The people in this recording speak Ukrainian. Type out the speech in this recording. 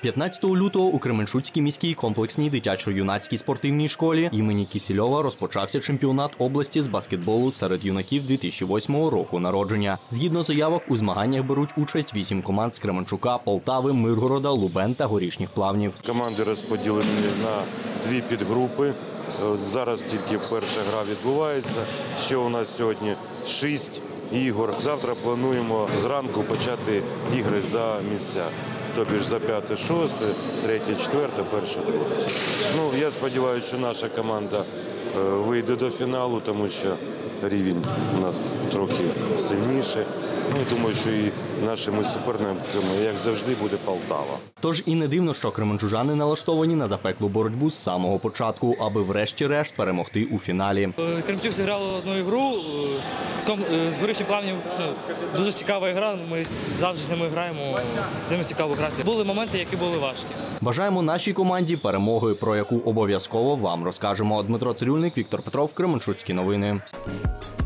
15 лютого у Кременчуцькій міській комплексній дитячо-юнацькій спортивній школі імені Кісельова розпочався чемпіонат області з баскетболу серед юнаків 2008 року народження. Згідно заявок, у змаганнях беруть участь 8 команд з Кременчука, Полтави, Миргорода, Лубен та Горішніх Плавнів. Команди розподілені на дві підгрупи. Зараз тільки перша гра відбувається. Ще у нас сьогодні 6 ігор. Завтра плануємо зранку почати ігри за місця. Тобі ж за 5, 6, 3, 4, 1, 2. Я сподіваюся, що наша команда вийде до фіналу, тому що рівень у нас трохи сильніший. Думаю, що і нашими суперниками, як завжди, буде Полтава. Тож і не дивно, що кременчужани налаштовані на запеклу боротьбу з самого початку, аби врешті-решт перемогти у фіналі. Кременчук зіграло одну ігру з Горішніх Плавнів. Дуже цікава гра, ми завжди з ними граємо, з ними цікаво грати. Були моменти, які були важкі. Бажаємо нашій команді перемоги, про яку обов'язково вам розкажемо. Дмитро Цирюльник, Віктор Петров, Кременчуцькі новини.